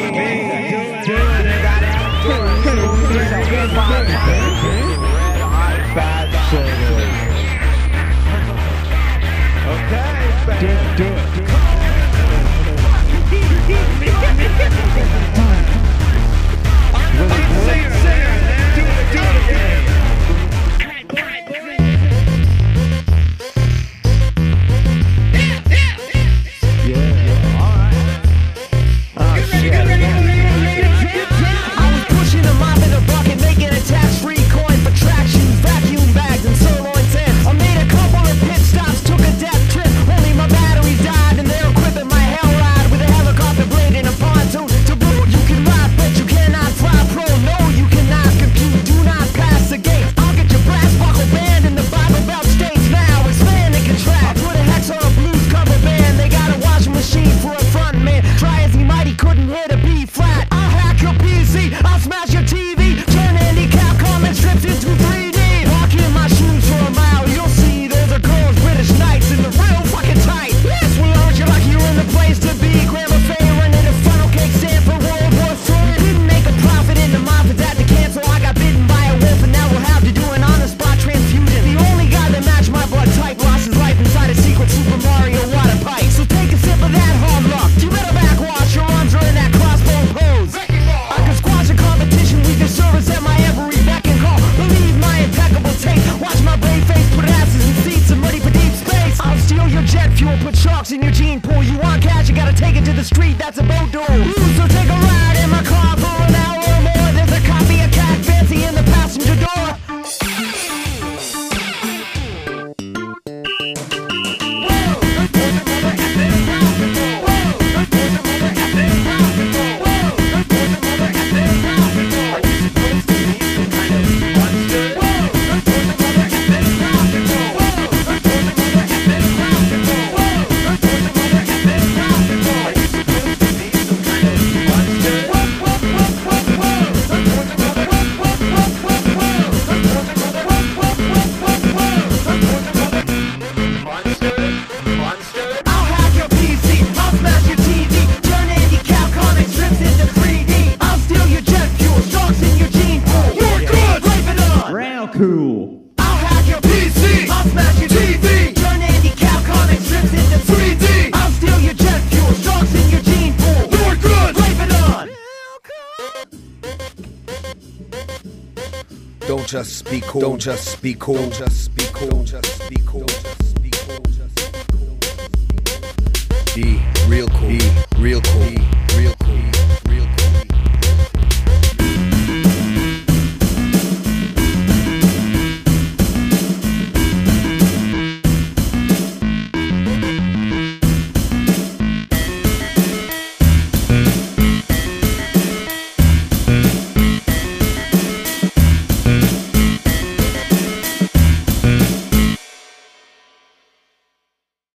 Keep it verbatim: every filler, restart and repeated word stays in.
In your gene pool, you want cash, you gotta take it to the street, that's a boat door. Ooh, so take a ride in my car for an hour or more. There's a copy of Cat Fancy in the passenger door. Cool. I'll hack your P C, I'll smash your T V, turn Andy-Cap comic strips into three D. I'll steal your jet fuel, sharks in your gene pool. You're good, leave it on. Don't just be cool. Don't just be cool. Don't just be cool. Don't just be cool. Just be cool. Just be cool. Be real cool. Be real cool.